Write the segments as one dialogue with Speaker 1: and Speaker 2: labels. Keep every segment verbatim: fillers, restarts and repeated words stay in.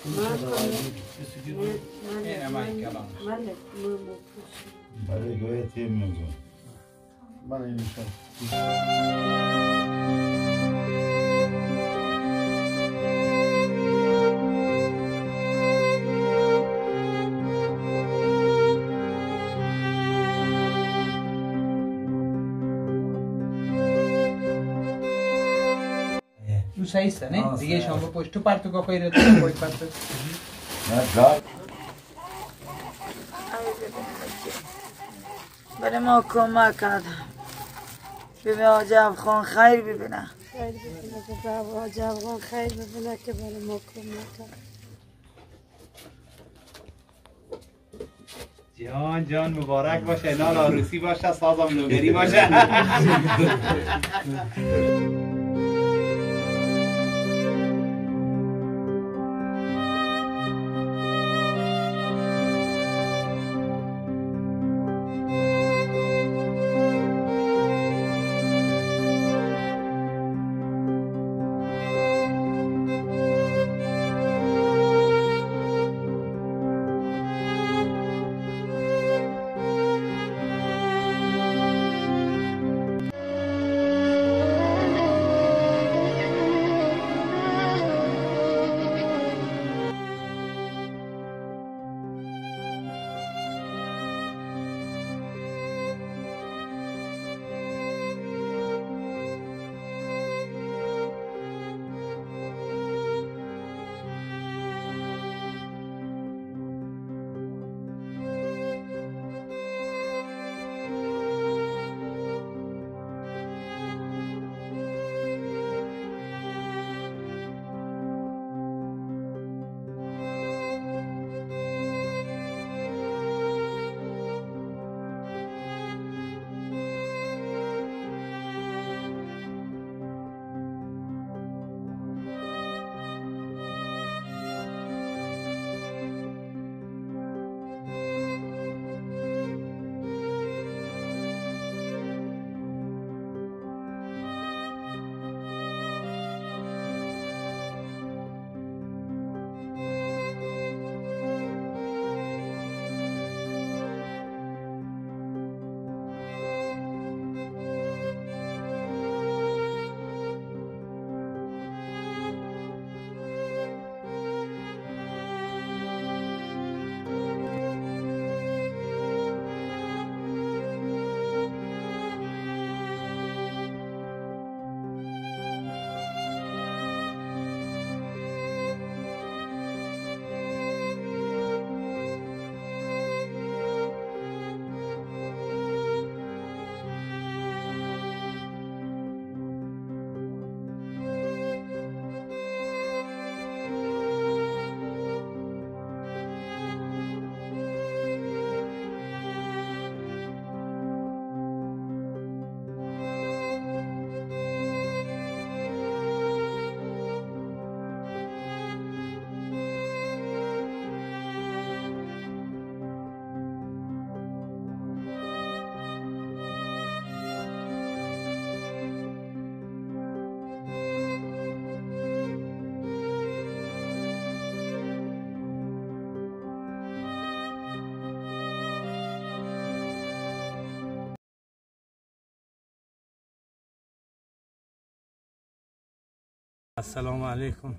Speaker 1: برای گویه تیم میگم من اینشان
Speaker 2: Sahih sa ne? Sige, shamba posto parto ko kay reto ko parto.
Speaker 1: Na gar.
Speaker 3: برای ما کمک کرد. ببین حاج افغان خیر ببینه.
Speaker 4: خیر ببینه که حاج افغان خیر ببینه که برای ما کمک کرد.
Speaker 5: جان جان مبارک باشه، نال عروسی باشه، سازم نوگری باشه.
Speaker 6: السلام علیکم.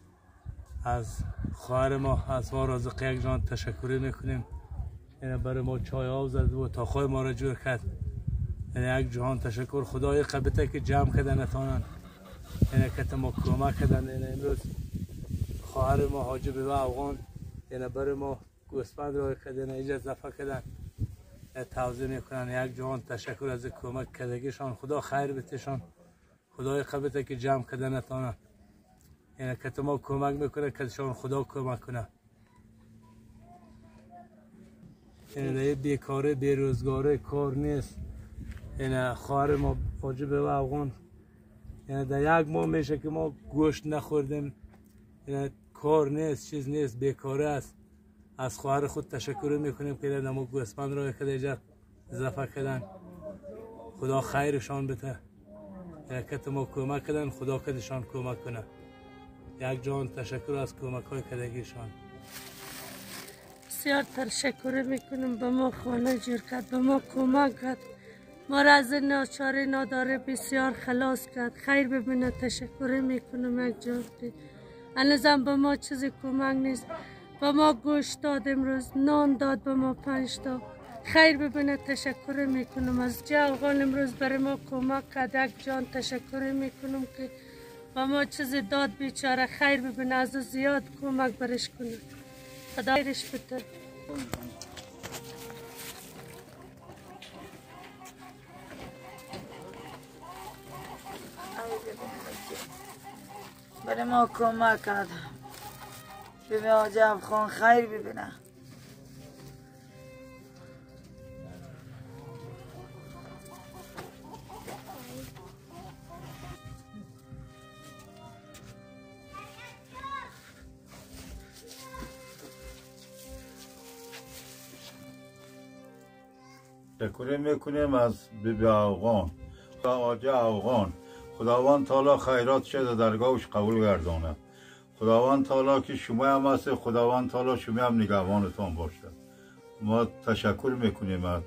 Speaker 6: از خواهر ما از ما رازق یک جان تشکر میکنیم. یعنی برای ما چای آب زد و تا خواه ما را جور کرد. یعنی یک جهان تشکر. خدای قبطه که جمع کردن نتانن، یعنی که ما کمک کردن. یعنی امروز خواهر ما حاجی به افغان یعنی برای ما گوسفند را کردن، اینجا اضافه کردن، توضیح میکنن. یک جهان تشکر از کمک کردگیشان. خدا خیر بتشان. خدای قبطه که جمع کردن نتانن، یعنی که ما کمک میکنه که شان خدا کمک کنه. یعنی بیکاره بیروزگاره کار نیست. یعنی خواهر ما واجب و افغان یعنی در یک ماه میشه که ما گوشت نخوردیم. یعنی کار نیست، چیز نیست، بیکاره است. از خواهر خود تشکر میکنیم که نمو گوسفند را که اینجا اضافه کردن. خدا خیرشان بده. یعنی که ما کمک کردن، خدا کدشان کمک کنه. یک جان تشکر از کمک های کدگیشان.
Speaker 4: بسیار تشکر میکنم به ما خانه جور کرد، به ما کمک کرد، ما را از ناچاری ناداره بسیار خلاص کرد. خیر ببینه. تشکر میکنم یک جان. هنوزم به ما چیزی کمک نیست. به ما گوشت داد، امروز نان داد به ما پنج تا. خیر ببینه. تشکر میکنم از جا افغان امروز برای ما کمک کرد. یک جان تشکر میکنم که به ما چیزی داد بیچاره. خیر ببینه. از زیاد کمک برش کنه. خدا خیرش بده.
Speaker 3: برای ما کمک کرد. ببین حاج افغان خیر ببینه.
Speaker 1: تشکر میکنیم از بیبی افغان، حاج افغان. خداوند تعالی خیرات شده درگاهش قبول گردانه. خداوند تعالی که شما هم هست، خداوند تعالی شما هم نگهبانتان باشه. ما تشکر میکنیم از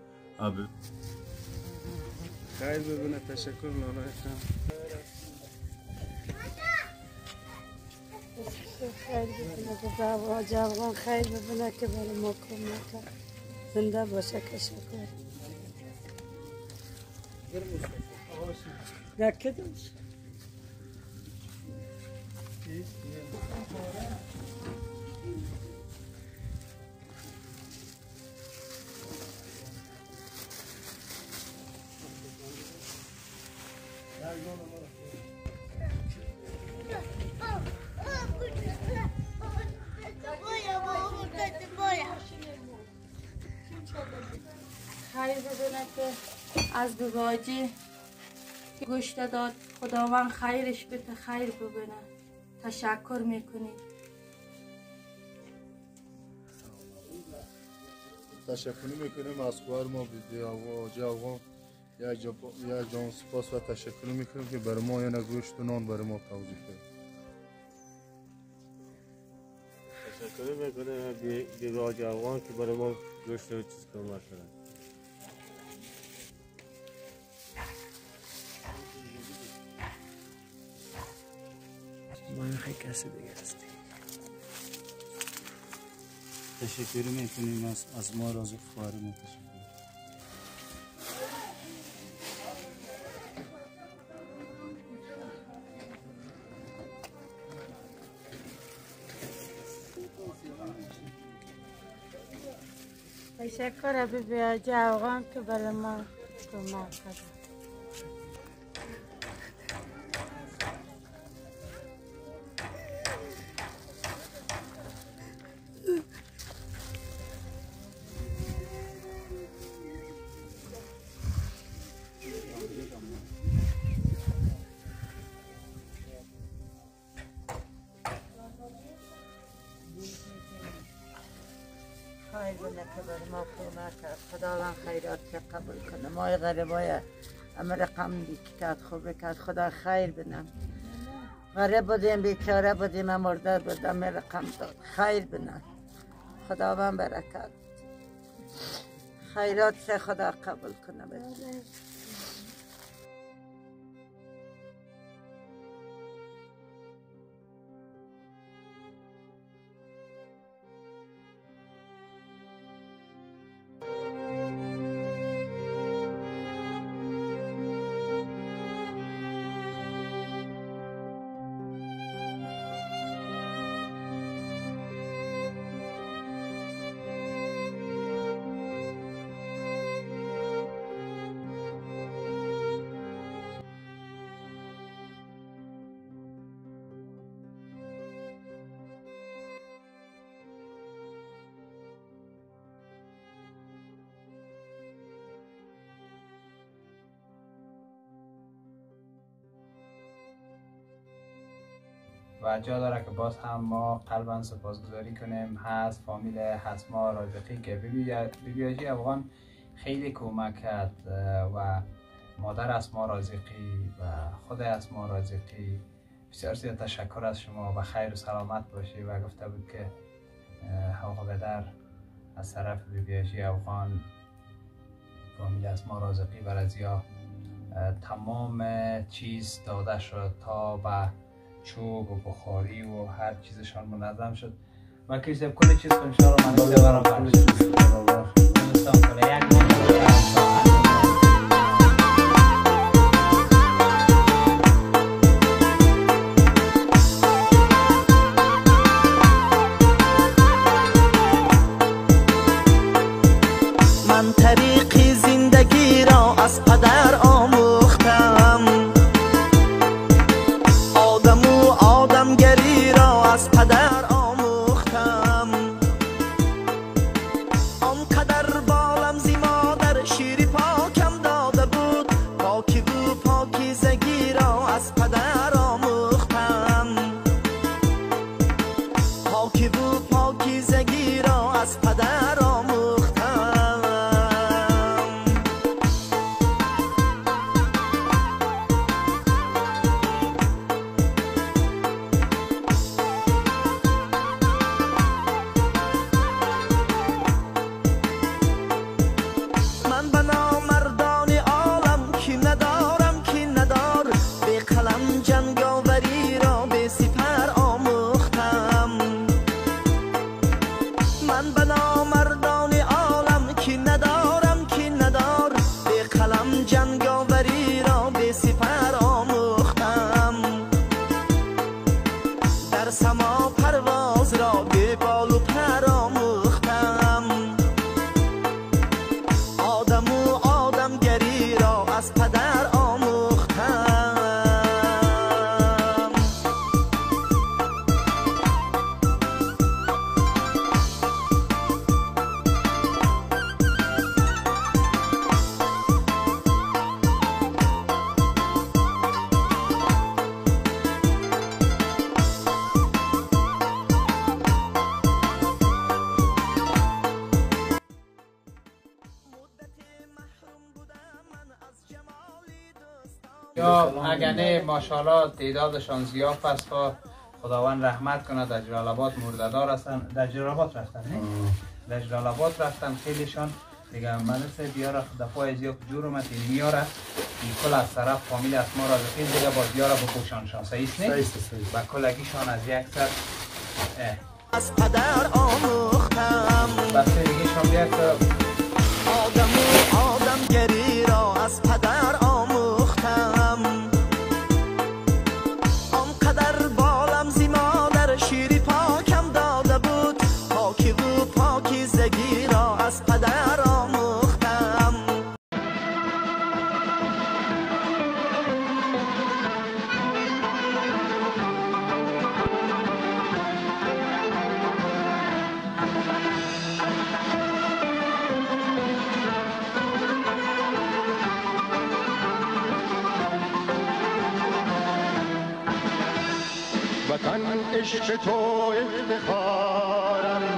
Speaker 7: خیر ببینه. تشکر لالای خان.
Speaker 4: خیر ببینه که حاج افغان خیر ببینه که برای ما کمک کرد. زنده باشه. تشکر. دکه داشت.
Speaker 8: خیر ببینه که از بباجی که گوشت داد، خداوند خیرش بده. خیر ببینه. تشکر میکنیم.
Speaker 9: تشکر میکنیم از خواهر ما بیبی حاج افغان. یک جان سپاس و تشکر میکنیم که برای ما یعنی گوشت و نان برای ما توضیح کرد.
Speaker 10: تشکر میکنیم بیبی حاج افغان که برای ما گوشت و چیز کمک کرد.
Speaker 7: ما خیلی کسی دیگه هستیم.
Speaker 5: تشکر میکنیم از از ما راز خواهر ما. تشکر.
Speaker 4: تشکر بیبی حاج افغان که برای ما کمک کرد.
Speaker 3: خیر بینه که برای ما کمک کرد. خداوند خیرات که قبول کنه. ما غریبای اما رقم دی کرد خوب کرد. خدا خیر بینم. غریب بودیم، بیچاره بودیم، مرده بودم، رقم داد. خیر بینم. خداوند برکت. خیرات که خدا قبول کنه.
Speaker 2: و جا داره که باز هم ما قلبا سپاسگزاری کنیم از فامیل حسما رازقی که بیبی حاجی افغان خیلی کمک کرد و مادر اسما رازقی و خود اسما رازقی بسیار زیاد تشکر از شما و خیر و سلامت باشی. و گفته بود که آقا بدر از طرف بیبیاجی افغان فامیل اسما رازقی و رضیا تمام چیز داده شد تا به چوب و بخاری و هر چیزشان منظم شد. و کسی کل چیز کن انشاءالله من اینجا برابر شد. دوستان کنه یک
Speaker 11: من طریق زندگی را از پدر آموختم، آدم و آدمگری را از پدر آموختم. آنقدر بالم زی مادر شیر پاکم داده بود، پاکی و پاکیزگی را از پدر آموختم. پاکی و پاکیزگی را از پدر آموختم.
Speaker 2: اگه ماشاءالله تعدادشان زیاد است و خداوند رحمت کنه. در جلال آباد مرده‌دار هستن. در جلال آباد رفتن نه؟ در جلال آباد رفتن خیلیشان دیگه. مدرسه بیاره دفعه از یک جور اومد این میاره این کل از طرف فامیل اسما رازقی دیگه باز بیاره بپوشانشان. صحیح است نه؟ و کلگیشان از یک سر
Speaker 11: از پدر آموختم.
Speaker 2: بس دیگه شان یک سر
Speaker 11: آدم و آدمگری را از پدر آموختم. آنقدر بالم زی مادر شیر پاکم داده بود، پاکی و پاکیزگی را از پدر آموختم.
Speaker 12: وطن عشق تو افتخارم،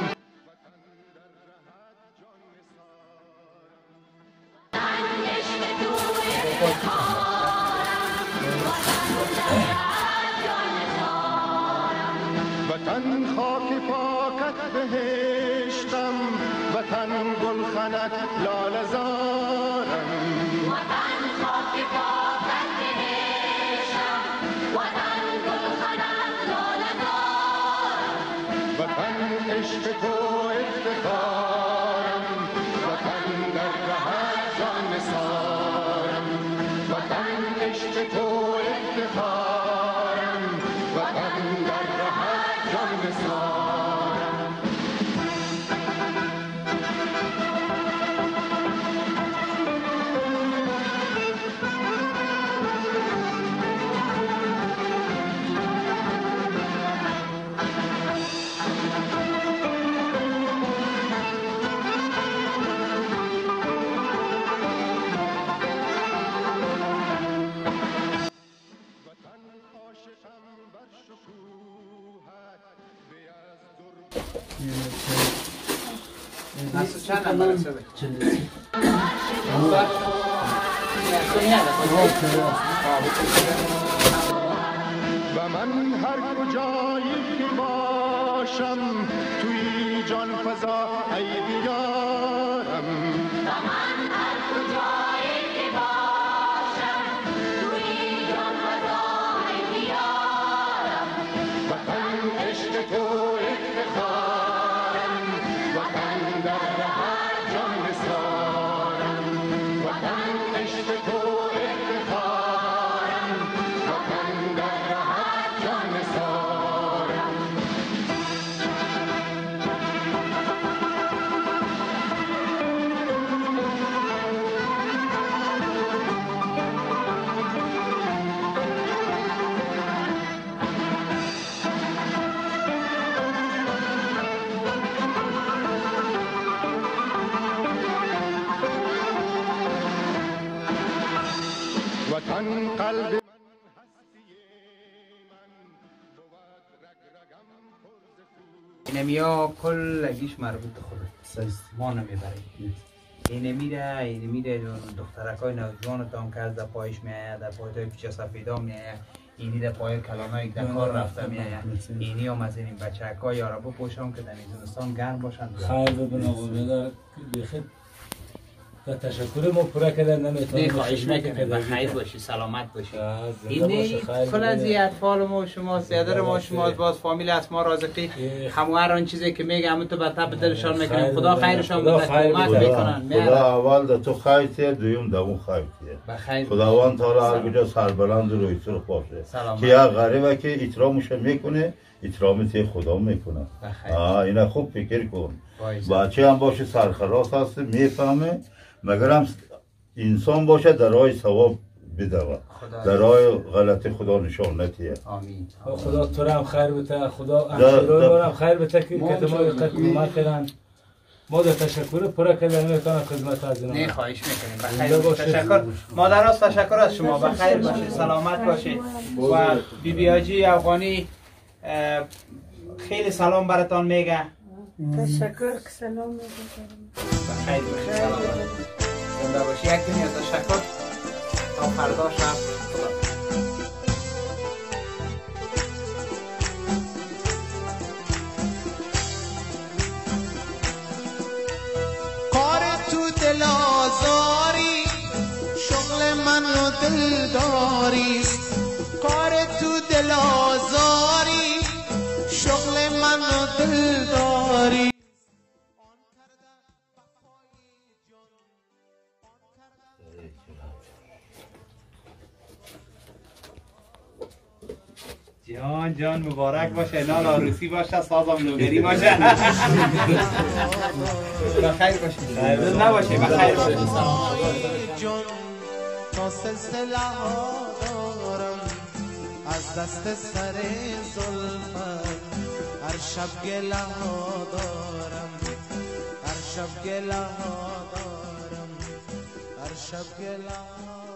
Speaker 12: وطن خاک پاکت بهشتم، وطن گلخنت لاله زارم. وطن خاک پاکت بهشتم، وطن گلخنت لاله زارم. وطن عشق تو افتخارم، وطن در رهت جان نثارم. وطن عشق تو افتخارم، وطن در رهت جان نثارم.
Speaker 2: Nasıl çana bana söyle.
Speaker 12: و من هر کجایی که باشم توی جان فضا ای بیارم و من هر کجایی که باشم توی جان فضا ای بیارم وطن عشق تو افتخارم وطن در هر جان نثارم وطن عشق تو افتخارم وطن در هر جان نثارم وطن قلب من
Speaker 2: اینمیا کلگیش مربوط به خود ما نمیبره اینه میره اینه میره دخترکای نوجوانتان که از در پایش میآید در پایتای پیچه سفیدا میآید اینی در پای کلانای در کار رفته میآید اینی هم از این بچه‌های یارا بپوشم که در زمستان گرم باشند
Speaker 6: خیر ببین آقا بیادر بخیر و تشکر ما پورا کردن نمیتونم
Speaker 2: خواهش میکنم بخیر باشی سلامت باشی این کل از این اطفال ما و شما سیادر ما و شما باز فامیل اسما رازقی همه هر آن چیزی که میگه همون تو بطب دلشان میکنیم خدا خیرشان بده کمک میکنن
Speaker 1: خدا اول ده تو خیر تیه دویم ده اون خیر تیه خداوند تعالی هر کجا سربلند و روی سرخ باشه که یک غریبه که احترامش میکنه احترام تیه خدا میکنه اینا خوب فکر کن بچه هم باشه سرخلاص هست میفهمه مگر هم انسان باشه در راه ثواب بدوه در راه غلطی خدا نشان نتیه
Speaker 2: آمین
Speaker 6: خدا تو هم خیر بده خدا همشیران هم خیر بده که ما دقت کمک کردن ما در تشکر پورا کردن میتونم خدمت از اینا
Speaker 2: نه خواهش میکنیم بخیر تشکر مادرها تشکر از شما بخیر باشید سلامت باشید و بی بی حاجی افغانی خیلی سلام براتون میگه
Speaker 4: تشکر که سلام میگه
Speaker 2: بخیر باشید سلامت زنده باشی یک دنیا تشکر تا فردا شب
Speaker 11: کار تو دل آزاری شغل من و دل داری کار تو دل آزاری شغل من و دل داری
Speaker 5: جان جان مبارک باشه نال عروسی باشه سازم لوگری باشه
Speaker 2: بخیر باشه نباشه بخیر باشه
Speaker 11: جان تا سلسله ها دارم از دست سر زلفت هر شب گله ها دارم هر شب گله ها دارم هر شب گله ها